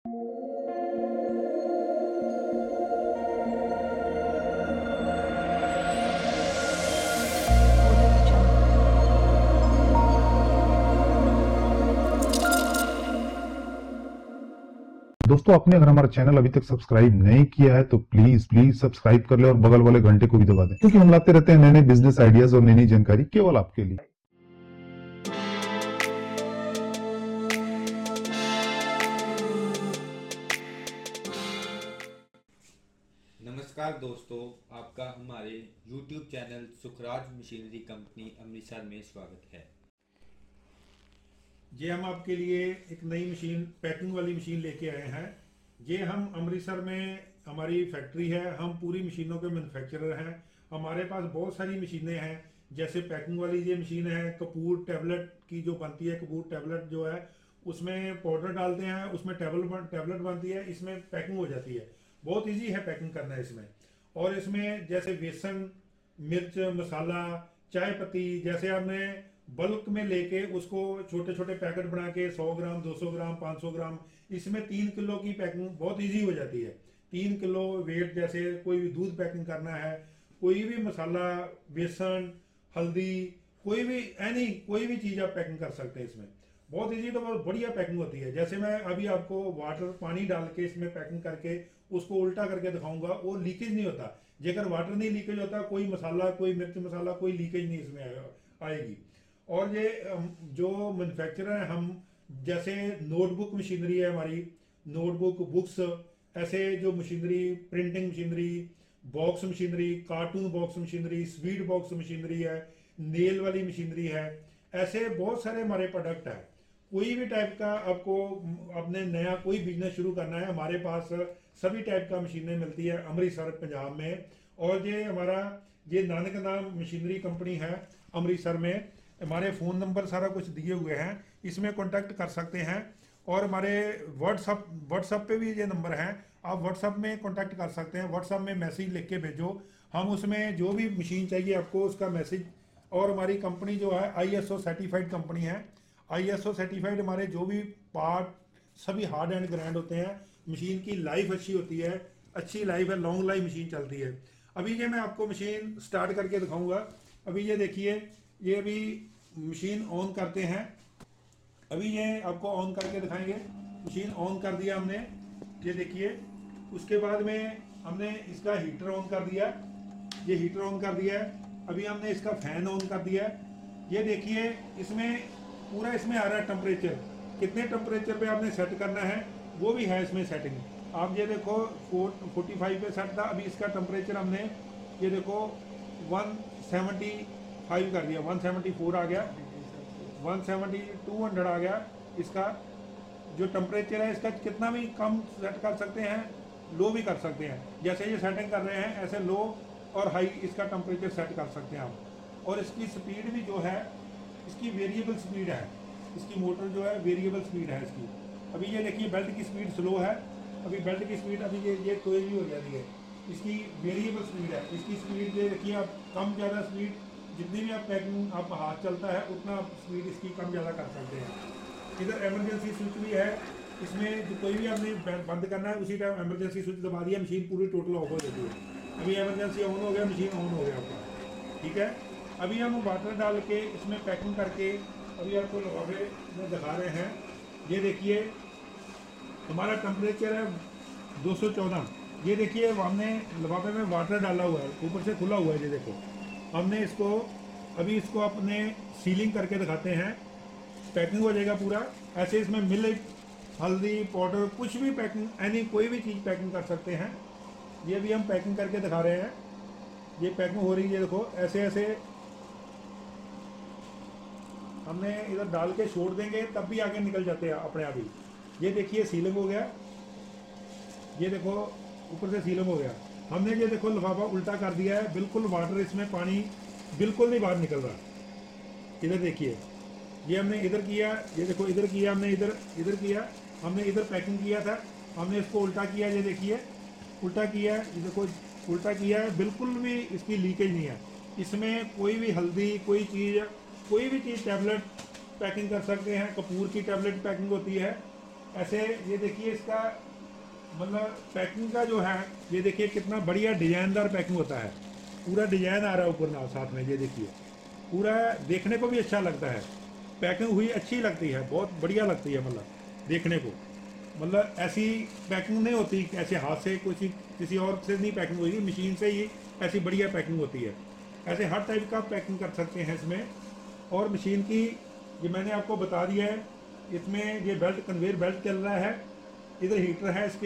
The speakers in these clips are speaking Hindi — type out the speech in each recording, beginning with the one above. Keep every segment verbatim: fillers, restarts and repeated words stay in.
दोस्तों, आपने अगर हमारा चैनल अभी तक सब्सक्राइब नहीं किया है तो प्लीज प्लीज सब्सक्राइब कर ले और बगल वाले घंटे को भी दबा दें, क्योंकि हम लाते रहते हैं नए नए बिजनेस आइडियाज और नई नई जानकारी केवल आपके लिए। नमस्कार दोस्तों, आपका हमारे YouTube channel Sukhraj machinery company Amritsar में स्वागत है। ये हम आपके लिए एक नई मशीन, पैकिंग वाली मशीन लेके आए हैं। ये हम अमृतसर में हमारी फैक्ट्री है, हम पूरी मशीनों के मैन्युफैक्चरर हैं। हमारे पास बहुत सारी मशीनें हैं, जैसे पैकिंग वाली ये मशीन है, कपूर टैबलेट की जो बनती है, कपूर टैबलेट जो है उसमें पाउडर डालते हैं, उसमें टैबलेट टैबलेट बनती है, इसमें पैकिंग हो जाती है। बहुत ईजी है पैकिंग करना है इसमें। और इसमें जैसे बेसन, मिर्च, मसाला, चाय पत्ती, जैसे आपने बल्क में लेके उसको छोटे छोटे पैकेट बना के सौ ग्राम, दो सौ ग्राम, पाँच सौ ग्राम, इसमें तीन किलो की पैकिंग बहुत इजी हो जाती है। तीन किलो वेट, जैसे कोई भी दूध पैकिंग करना है, कोई भी मसाला, बेसन, हल्दी, कोई भी एनी कोई भी चीज़ आप पैकिंग कर सकते हैं इसमें। बहुत इजी, तो बहुत बढ़िया पैकिंग होती है। जैसे मैं अभी आपको वाटर पानी डाल के इसमें पैकिंग करके उसको उल्टा करके दिखाऊंगा, वो लीकेज नहीं होता। जेकर वाटर नहीं लीकेज होता, कोई मसाला, कोई मिर्च मसाला, कोई लीकेज नहीं इसमें आएगी। और ये जो मैन्युफैक्चरर है, हम जैसे नोटबुक मशीनरी है हमारी, नोटबुक, बुक्स, ऐसे जो machinery, printing machinery, box machinery, carton box machinery, sweet box machinery है, नेल वाली मशीनरी है, ऐसे बहुत सारे हमारे प्रोडक्ट है। कोई भी टाइप का आपको अपने नया कोई बिजनेस शुरू करना है, हमारे पास सभी टाइप का मशीनें मिलती है अमृतसर पंजाब में। और ये हमारा ये नानक नाम मशीनरी कंपनी है अमृतसर में। हमारे फ़ोन नंबर सारा कुछ दिए हुए हैं, इसमें कांटेक्ट कर सकते हैं। और हमारे व्हाट्सअप व्हाट्सअप पे भी ये नंबर है, आप व्हाट्सअप में कांटेक्ट कर सकते हैं। व्हाट्सअप में मैसेज लिख के भेजो, हम उसमें जो भी मशीन चाहिए आपको उसका मैसेज। और हमारी कंपनी जो है I S O certified company है। आई एस ओ सर्टिफाइड, हमारे जो भी पार्ट सभी हार्ड एंड ग्रैंड होते हैं। मशीन की लाइफ अच्छी होती है, अच्छी लाइफ है, लॉन्ग लाइफ मशीन चलती है। अभी ये मैं आपको मशीन स्टार्ट करके दिखाऊंगा। अभी ये देखिए, ये अभी मशीन ऑन करते हैं। अभी ये आपको ऑन करके दिखाएंगे। मशीन ऑन कर दिया हमने, ये देखिए। उसके बाद में हमने इसका हीटर ऑन कर दिया, ये हीटर ऑन कर दिया है। अभी हमने इसका फैन ऑन कर दिया है। ये देखिए, इसमें पूरा इसमें आ रहा है टेम्परेचर, कितने टेम्परेचर पे आपने सेट करना है वो भी है इसमें सेटिंग। आप ये देखो फोर फोर्टी फाइव पे सेट था, अभी इसका टेम्परेचर हमने ये देखो वन सेवेंटी फाइव कर दिया, वन सेवेंटी फोर आ गया, वन सेवेंटी टू हंड्रेड आ गया। इसका जो टेम्परेचर है इसका कितना भी कम सेट कर सकते हैं, लो भी कर सकते हैं। जैसे ये सेटिंग कर रहे हैं ऐसे लो और हाई इसका टेम्परेचर सेट कर सकते हैं आप। और इसकी स्पीड भी जो है, इसकी वेरिएबल स्पीड है, इसकी मोटर जो है वेरिएबल स्पीड है इसकी। अभी ये देखिए बेल्ट की स्पीड स्लो है, अभी बेल्ट की स्पीड अभी ये ये कोई भी हो जाती है। इसकी वेरिएबल स्पीड है, इसकी स्पीड ये देखिए आप, कम ज़्यादा स्पीड जितनी भी आप पैकिंग आप हाथ चलता है उतना आप स्पीड इसकी कम ज़्यादा कर सकते हैं। इधर इमरजेंसी स्विच भी है, इसमें जो कोई भी आपने बंद करना है उसी टाइम इमरजेंसी स्विच दबा दिया, मशीन पूरी टोटल ऑफ हो जाती है। अभी इमरजेंसी ऑन हो गया, मशीन ऑन हो गया आपका, ठीक है। अभी हम वाटर डाल के इसमें पैकिंग करके अभी आपको लिफाफे में दिखा रहे हैं। ये देखिए हमारा टेम्परेचर है दो सौ चौदह। ये देखिए हमने लिफाफे में वाटर डाला हुआ है, ऊपर से खुला हुआ है। ये देखो हमने इसको अभी इसको अपने सीलिंग करके दिखाते हैं, पैकिंग हो जाएगा पूरा। ऐसे इसमें मिल्क, हल्दी पाउडर, कुछ भी पैकिंग, एनी कोई भी चीज़ पैकिंग कर सकते हैं। ये भी हम पैकिंग करके दिखा रहे हैं, ये पैकिंग हो रही है। देखो ऐसे ऐसे हमने इधर डाल के छोड़ देंगे तब भी आगे निकल जाते हैं अपने आप ही। ये देखिए सीलिंग हो गया, ये देखो ऊपर से सीलिंग हो गया। हमने ये देखो लिफाफा उल्टा कर दिया है, बिल्कुल वाटर इसमें पानी बिल्कुल नहीं बाहर निकल रहा। इधर देखिए, ये हमने इधर किया, ये देखो इधर किया हमने, इधर इधर किया हमने, इधर पैकिंग किया था, हमने इसको उल्टा किया। ये देखिए उल्टा किया, ये देखो उल्टा किया है, बिल्कुल भी इसकी लीकेज नहीं है। इसमें कोई भी हल्दी, कोई चीज़, कोई भी चीज़, टैबलेट पैकिंग कर सकते हैं। कपूर की टैबलेट पैकिंग होती है, ऐसे ये देखिए इसका मतलब पैकिंग का जो है, ये देखिए कितना बढ़िया डिजाइनदार पैकिंग होता है, पूरा डिजाइन आ रहा है ऊपर ना साथ में, ये देखिए पूरा देखने को भी अच्छा लगता है, पैकिंग हुई अच्छी लगती है, बहुत बढ़िया लगती है मतलब देखने को। मतलब ऐसी पैकिंग नहीं होती ऐसे हाथ से किसी किसी और से नहीं पैकिंग हुई, मशीन से ही ऐसी बढ़िया पैकिंग होती है। ऐसे हर टाइप का पैकिंग कर सकते हैं इसमें। और मशीन की ये मैंने आपको बता दिया है, इसमें ये बेल्ट कन्वेयर बेल्ट चल रहा है, इधर हीटर है इसके।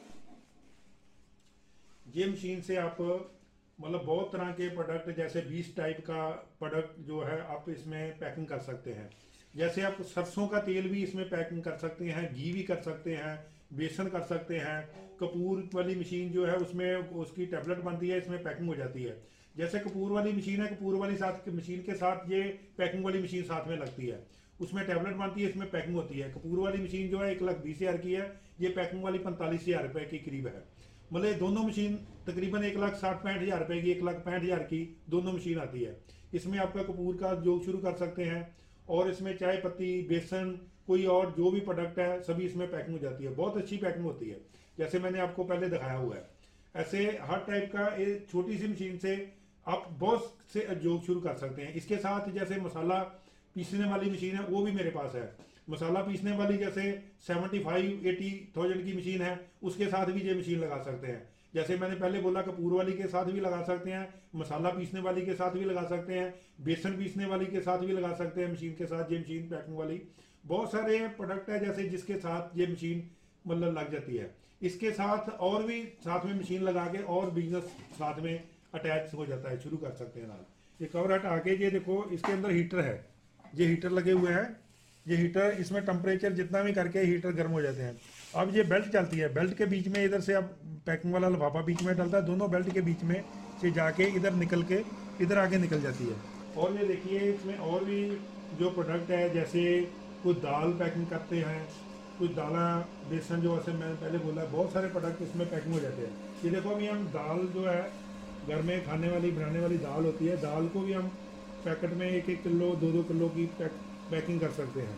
ये मशीन से आप मतलब बहुत तरह के प्रोडक्ट जैसे बीस टाइप का प्रोडक्ट जो है आप इसमें पैकिंग कर सकते हैं। जैसे आप सरसों का तेल भी इसमें पैकिंग कर सकते हैं, घी भी कर सकते हैं, बेसन कर सकते हैं। कपूर वाली मशीन जो है उसमें उसकी टैबलेट बनती है, इसमें पैकिंग हो जाती है। जैसे कपूर वाली मशीन है, कपूर वाली साथ मशीन के साथ ये पैकिंग वाली मशीन साथ में लगती है, उसमें टैबलेट बनती है, इसमें पैकिंग होती है। कपूर वाली मशीन जो है एक लाख बीस हज़ार की है, ये पैकिंग वाली पैंतालीस हज़ार रुपये के करीब है। मतलब दोनों मशीन तकरीबन एक लाख साठ पैंठ हज़ार रुपये की, एक लाख पैंठ हज़ार की दोनों मशीन आती है। इसमें आपका कपूर का जोग शुरू कर सकते हैं, और इसमें चाय पत्ती, बेसन, कोई और जो भी प्रोडक्ट है सभी इसमें पैकिंग हो जाती है। बहुत अच्छी पैकिंग होती है, जैसे मैंने आपको पहले दिखाया हुआ है। ऐसे हर टाइप का एक छोटी सी मशीन से आप बहुत से जोग शुरू कर सकते हैं। इसके साथ जैसे मसाला पीसने वाली मशीन है वो भी मेरे पास है। मसाला पीसने वाली जैसे सेवेंटी फाइव एटी थाउजेंड की मशीन है, उसके साथ भी ये मशीन लगा सकते हैं। जैसे मैंने पहले बोला कपूर वाली के साथ भी लगा सकते हैं, मसाला पीसने वाली के साथ भी लगा सकते हैं, बेसन पीसने वाली के साथ भी लगा सकते हैं मशीन के साथ, ये मशीन पैकिंग वाली। बहुत सारे प्रोडक्ट है जैसे जिसके साथ ये मशीन मतलब लग जाती है। इसके साथ और भी साथ में मशीन लगा के और बिजनेस साथ में अटैच हो जाता है, शुरू कर सकते हैं नाल। ये कवर हट आके ये देखो इसके अंदर हीटर है, ये हीटर लगे हुए हैं। ये हीटर इसमें टेम्परेचर जितना भी करके हीटर गर्म हो जाते हैं। अब ये बेल्ट चलती है, बेल्ट के बीच में इधर से अब पैकिंग वाला लिफाफा बीच में डलता है, दोनों बेल्ट के बीच में से जाके इधर निकल के इधर आगे निकल जाती है। और ये देखिए इसमें और भी जो प्रोडक्ट है, जैसे कुछ दाल पैकिंग करते हैं, कुछ दाला बेसन, जो ऐसे मैंने पहले बोला बहुत सारे प्रोडक्ट इसमें पैकिंग हो जाते हैं। ये देखो अभी हम दाल जो है घर में खाने वाली बनाने वाली दाल होती है, दाल को भी हम पैकेट में एक एक किलो दो दो किलो की पैक, पैकिंग कर सकते हैं।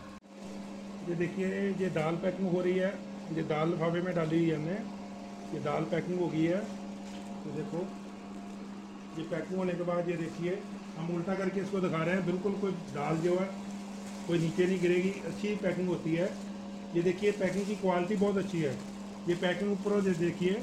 ये देखिए ये दाल पैकिंग हो रही है, ये दाल लिफाफे में डाली हुई है हमने, ये दाल पैकिंग हो गई है। तो देखो ये पैकिंग होने के बाद ये देखिए हम उल्टा करके इसको दिखा रहे हैं, बिल्कुल कोई दाल जो है कोई नीचे नहीं गिरेगी, अच्छी पैकिंग होती है। ये देखिए पैकिंग की क्वालिटी बहुत अच्छी है। ये पैकिंग ऊपर जो देखिए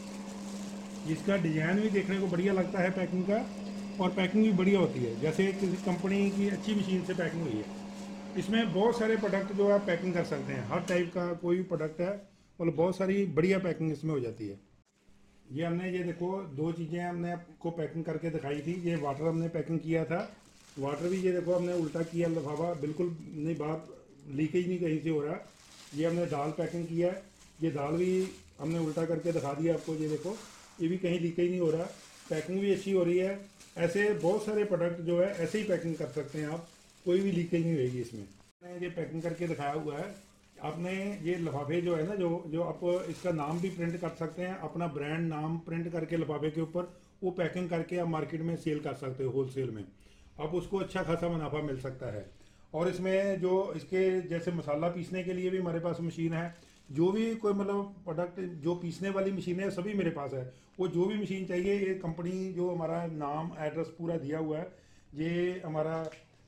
इसका डिज़ाइन भी देखने को बढ़िया लगता है पैकिंग का, और पैकिंग भी बढ़िया होती है, जैसे किसी कंपनी की अच्छी मशीन से पैकिंग हुई है। इसमें बहुत सारे प्रोडक्ट जो आप पैकिंग कर सकते हैं, हर टाइप का कोई भी प्रोडक्ट है, मतलब बहुत सारी बढ़िया पैकिंग इसमें हो जाती है। ये हमने ये देखो दो चीज़ें हमने आपको पैकिंग करके दिखाई थी। ये वाटर हमने पैकिंग किया था, वाटर भी ये देखो हमने उल्टा किया लिफाफा, बिल्कुल नहीं बात लीकेज नहीं कहीं से हो रहा। ये हमने दाल पैकिंग किया है, ये दाल भी हमने उल्टा करके दिखा दिया आपको, ये देखो ये भी कहीं लीकेज नहीं हो रहा, पैकिंग भी अच्छी हो रही है। ऐसे बहुत सारे प्रोडक्ट जो है ऐसे ही पैकिंग कर सकते हैं आप, कोई भी लीकेज नहीं रहेगी इसमें। मैंने ये पैकिंग करके दिखाया हुआ है। आपने ये लिफाफे जो है ना, जो जो आप इसका नाम भी प्रिंट कर सकते हैं, अपना ब्रांड नाम प्रिंट करके लिफाफे के ऊपर वो पैकिंग करके आप मार्केट में सेल कर सकते हो, होलसेल में आप उसको अच्छा खासा मुनाफा मिल सकता है। और इसमें जो इसके जैसे मसाला पीसने के लिए भी हमारे पास मशीन है, जो भी कोई मतलब प्रोडक्ट जो पीसने वाली मशीन है सभी मेरे पास है। वो जो भी मशीन चाहिए, ये कंपनी जो हमारा नाम एड्रेस पूरा दिया हुआ है, ये हमारा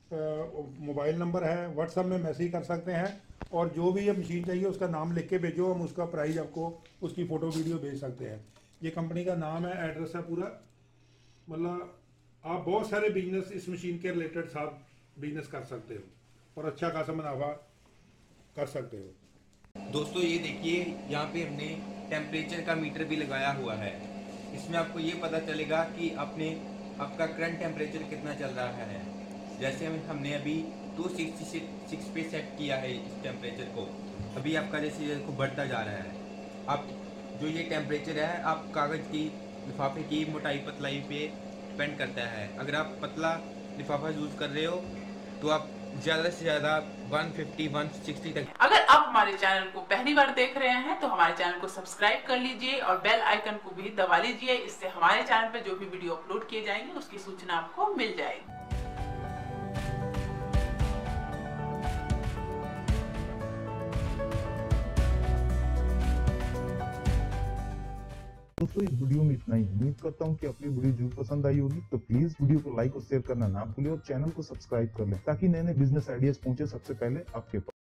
मोबाइल नंबर है, व्हाट्सएप में मैसेज कर सकते हैं, और जो भी ये मशीन चाहिए उसका नाम लिख के भेजो, हम उसका प्राइस आपको उसकी फ़ोटो वीडियो भेज सकते हैं। ये कंपनी का नाम है, एड्रेस है पूरा। मतलब आप बहुत सारे बिजनेस इस मशीन के रिलेटेड साथ बिजनेस कर सकते हो और अच्छा खासा मुनाफा कर सकते हो। दोस्तों ये देखिए यहाँ पे हमने टेम्परेचर का मीटर भी लगाया हुआ है। इसमें आपको ये पता चलेगा कि आपने आपका करंट टेम्परेचर कितना चल रहा है। जैसे हम हमने अभी टू सिक्सटी सिक्स पे सेट किया है इस टेम्परेचर को, अभी आपका जैसे ये को बढ़ता जा रहा है। आप जो ये टेम्परेचर है आप कागज़ की लिफाफे की मोटाई पतलाई पे डिपेंड करता है। अगर आप पतला लिफाफा यूज़ कर रहे हो तो आप ज़्यादा से ज़्यादा वन फिफ्टी वन सिक्सटी तक। अगर आप हमारे चैनल को पहली बार देख रहे हैं तो हमारे चैनल को सब्सक्राइब कर लीजिए और बेल आइकन को भी दबा लीजिए। इससे हमारे चैनल पर जो भी वीडियो अपलोड किए जाएंगे उसकी सूचना आपको मिल जाएगी। दोस्तों इस वीडियो में इतना ही। उम्मीद करता हूँ कि अपनी वीडियो जरूर पसंद आई होगी। तो प्लीज वीडियो को लाइक और शेयर करना ना भूलें और चैनल को सब्सक्राइब कर लें ताकि नए नए बिजनेस आइडियाज पहुंचे सबसे पहले आपके पास।